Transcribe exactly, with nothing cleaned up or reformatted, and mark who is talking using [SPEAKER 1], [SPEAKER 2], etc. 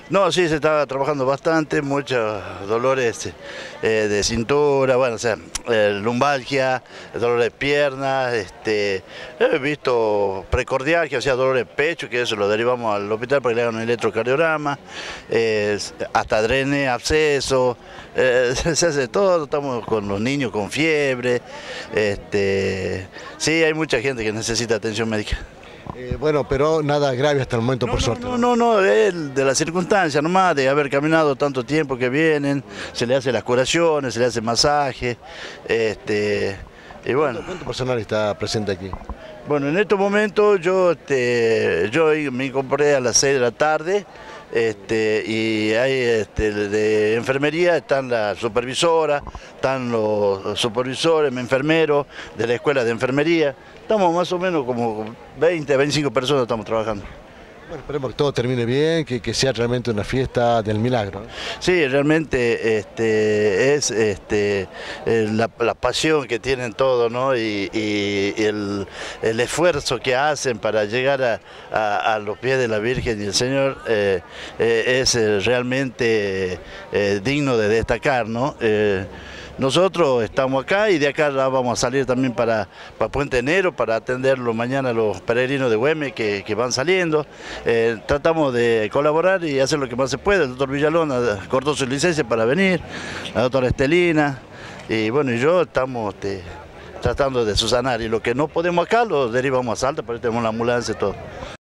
[SPEAKER 1] No, sí, se estaba trabajando bastante, muchos dolores eh, de cintura, bueno, o sea, eh, lumbalgia, dolores de piernas, este, he visto precordialgia, o sea, dolores de pecho, que eso lo derivamos al hospital para que le hagan un electrocardiograma, eh, hasta drene, absceso, eh, se hace todo, estamos con los niños con fiebre, este, sí, hay mucha gente que necesita atención médica.
[SPEAKER 2] Eh, bueno, pero nada grave hasta el momento,
[SPEAKER 1] No,
[SPEAKER 2] por
[SPEAKER 1] no,
[SPEAKER 2] suerte.
[SPEAKER 1] no, no, no, es de la circunstancia nomás, de haber caminado tanto tiempo que vienen, se le hace las curaciones, se le hace masaje, este, y bueno.
[SPEAKER 2] ¿Cuánto personal está presente aquí?
[SPEAKER 1] Bueno, en estos momentos yo, este, yo me incorporé a las seis de la tarde, este, y hay este, de enfermería, están la supervisora, están los supervisores, enfermeros de la escuela de enfermería. Estamos más o menos como veinte, veinticinco personas estamos trabajando.
[SPEAKER 2] Bueno, esperemos que todo termine bien, que, que sea realmente una fiesta del milagro, ¿no?
[SPEAKER 1] Sí, realmente este, es este, eh, la, la pasión que tienen todos, ¿no? y, y el, el esfuerzo que hacen para llegar a, a, a los pies de la Virgen y el Señor eh, eh, es eh, realmente eh, digno de destacar, ¿no? Eh, Nosotros estamos acá y de acá vamos a salir también para, para Puente Enero para atenderlo mañana a los peregrinos de Güemes que, que van saliendo. Eh, tratamos de colaborar y hacer lo que más se puede. El doctor Villalona cortó su licencia para venir, la doctora Estelina y bueno, y yo estamos este, tratando de subsanar y lo que no podemos acá lo derivamos a Salta, por ahí tenemos la ambulancia y todo.